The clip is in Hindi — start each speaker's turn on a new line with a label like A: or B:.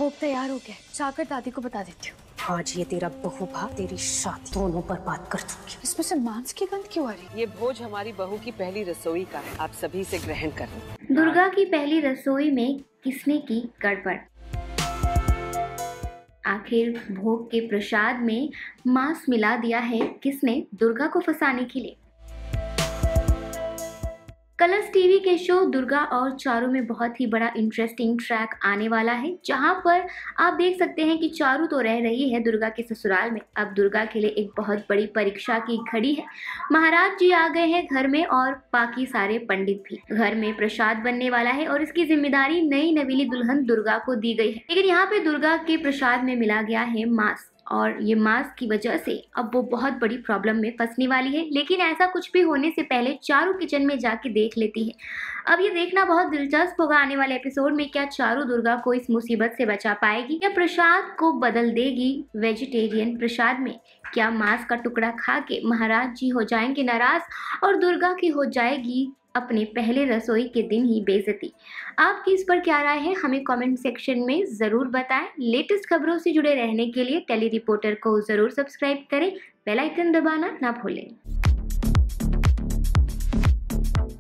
A: भोग तैयार हो गया, जाकर दादी को बता देती हूँ।
B: आज ये तेरा बहू भाग तेरी शादी दोनों बर्बाद कर दूंगी।
A: इसमें से मांस की गंध क्यों आ रही है?
C: ये भोज हमारी बहू की पहली रसोई का है, आप सभी से ग्रहण करें।
D: दुर्गा की पहली रसोई में किसने की गड़बड़? आखिर भोग के प्रसाद में मांस मिला दिया है किसने दुर्गा को फंसाने के लिए? कलर्स टीवी के शो दुर्गा और चारू में बहुत ही बड़ा इंटरेस्टिंग ट्रैक आने वाला है, जहां पर आप देख सकते हैं कि चारू तो रह रही है दुर्गा के ससुराल में। अब दुर्गा के लिए एक बहुत बड़ी परीक्षा की घड़ी है। महाराज जी आ गए हैं घर में और बाकी सारे पंडित भी। घर में प्रसाद बनने वाला है और इसकी जिम्मेदारी नई नवीली दुल्हन दुर्गा को दी गई है। लेकिन यहाँ पे दुर्गा के प्रसाद में मिला गया है मांस, और ये मांस की वजह से अब वो बहुत बड़ी प्रॉब्लम में फंसने वाली है। लेकिन ऐसा कुछ भी होने से पहले चारू किचन में जाके देख लेती है। अब ये देखना बहुत दिलचस्प होगा आने वाले एपिसोड में, क्या चारू दुर्गा को इस मुसीबत से बचा पाएगी या प्रसाद को बदल देगी वेजिटेरियन प्रसाद में? क्या मांस का टुकड़ा खा के महाराज जी हो जाएंगे नाराज और दुर्गा की हो जाएगी अपने पहले रसोई के दिन ही बेइज्जती? आपकी इस पर क्या राय है, हमें कमेंट सेक्शन में ज़रूर बताएं। लेटेस्ट खबरों से जुड़े रहने के लिए टेली रिपोर्टर को ज़रूर सब्सक्राइब करें, बेल आइकन दबाना ना भूलें।